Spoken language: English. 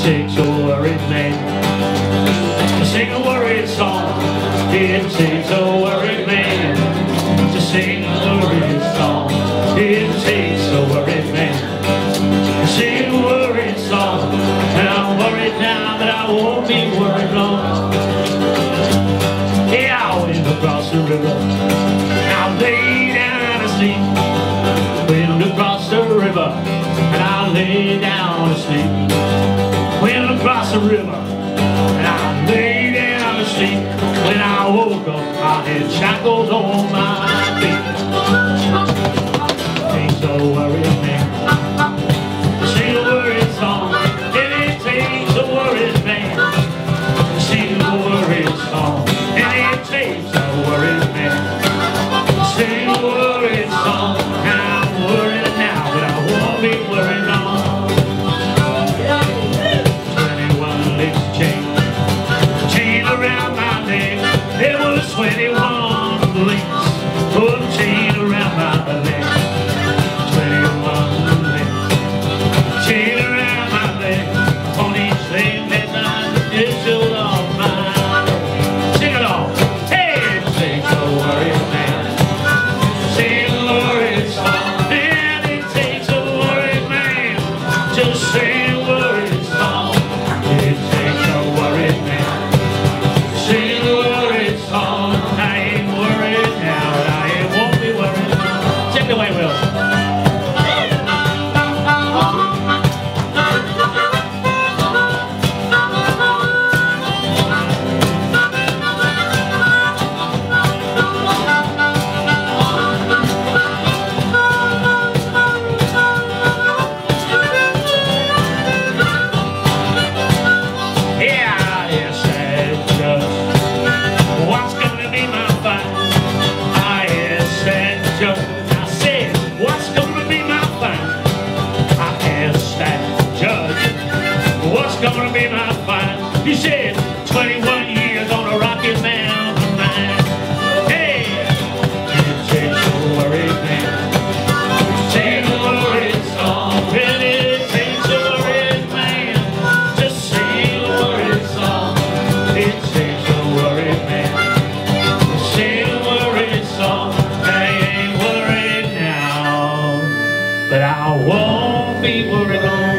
takes a worried man to sing a worried song. It takes a worried man to sing a worried song. It takes a worried man to sing a worried song. And I'm worried now, but I won't be worried long. Yeah, I went across the river, and I lay down to sleep. Went across the river, and I lay down to sleep. Went across the river, and I lay down to sleep. When I woke up, I had shackles on my feet. Takes a worried man to sing a worried song. And it takes a worried man to sing a worried song. And it takes a worried man to sing a worried song. And I'm worried now, but I won't be worried long. 21 links chain around my neck. There was 21 links, put a chain around my leg. 21 links, chain around my leg. On each leg that I just showed off my leg. Sing it all. Hey, sing a worried man, sing a worried song. And it takes a worried man to sing a worried song. It takes a worried man to sing a worried song. I ain't worried now, and I won't be worried. Take it away, Will. Gonna be my fight. He said 21 years on a Rocky Mountain mine. Hey, it takes a worried man to sing a worried song. And it takes a worried man to sing a worried song. It takes a worried man to sing a worried song. I ain't worried now, but I won't be worried long.